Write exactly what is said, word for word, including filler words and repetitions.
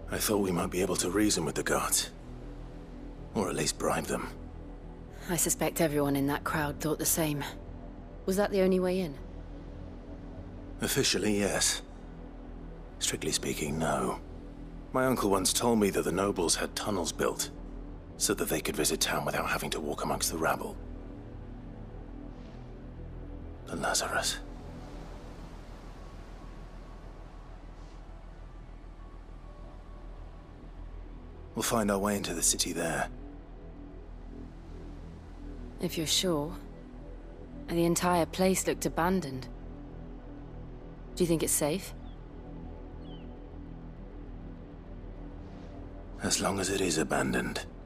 I thought we might be able to reason with the guards. Or at least bribe them. I suspect everyone in that crowd thought the same. Was that the only way in? Officially, yes. Strictly speaking, no. My uncle once told me that the nobles had tunnels built, so that they could visit town without having to walk amongst the rabble. The Lazarus. We'll find our way into the city there. If you're sure. The entire place looked abandoned. Do you think it's safe? As long as it is abandoned.